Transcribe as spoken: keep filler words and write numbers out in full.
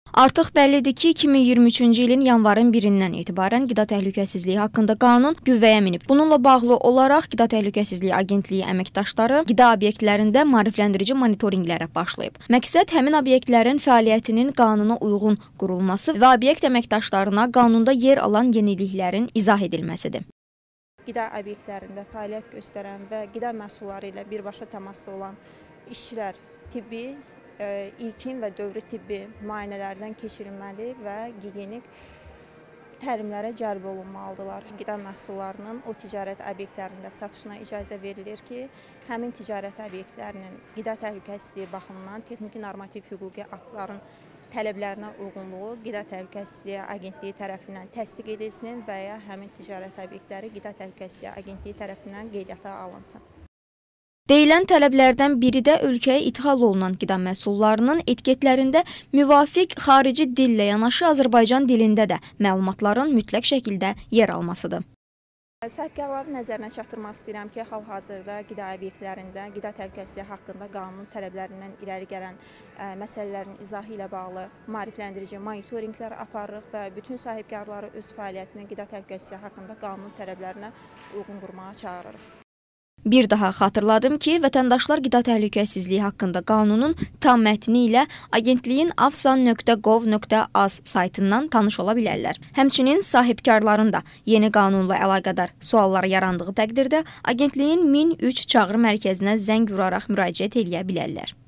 Artıq bəllidir ki, iki min iyirmi üçüncü ilin yanvarın birindən etibarən qida təhlükəsizliyi haqqında qanun qüvvəyə minib. Bununla bağlı olaraq Qida Təhlükəsizliyi Agentliyi əməkdaşları qida obyektlərində maarifləndirici monitorinqlərə başlayıb. Məqsəd həmin obyektlərin fəaliyyətinin qanuna uyğun qurulması və obyekt əməkdaşlarına qanunda yer alan yeniliklərin izah edilməsidir. Qida obyektlərində fəaliyyət göstərən və qida məhsulları ilə birbaşa təmasda olan işçilər tibbi, ilkin və dövrü tibbi müayinələrdən keçirilməli və gigiyenik təlimlərə cəlb olunmalıdırlar. Qida məhsullarının o ticarət obyektlərində satışına icazə verilir ki, həmin ticarət obyektlərinin qida təhlükəsizliyi baxımından texniki normativ hüquqi aktların tələblərinə uyğunluğu Qida Təhlükəsizliyi Agentliyi tərəfindən təsdiq edilsin və ya həmin ticarət obyektləri Qida Təhlükəsizliyi Agentliyi tərəfindən qeydiyyata alınsın. Deyilən tələblərdən biri də ölkəyə ithal olunan qida məhsullarının etiketlərində müvafiq xarici dillə yanaşı Azərbaycan dilində də məlumatların mütləq şəkildə yer almasıdır. Sahibkarların nəzərinə çatdırmaq istəyirəm ki, hal-hazırda qida obyektlərində qida təhlükəsizliyi haqqında qanun tələblərindən irəli gələn ə, məsələlərin izahı ilə bağlı maarifləndirici monitorinqlər aparırıq və bütün sahibkarları öz fəaliyyətini qida təhlükəsizliyi haqqında qanun tələblərinə uyğun qurmağa çağırırıq. Bir daha xatırladım ki, vətəndaşlar qida təhlükəsizliyi haqqında qanunun tam mətni ilə agentliyin afsan nöqtə gov nöqtə az saytından tanış ola bilərlər. Həmçinin sahibkarların da yeni qanunla əlaqədar suallar yarandığı təqdirdə agentliyin min üç çağrı mərkəzinə zəng vuraraq müraciət edə bilərlər.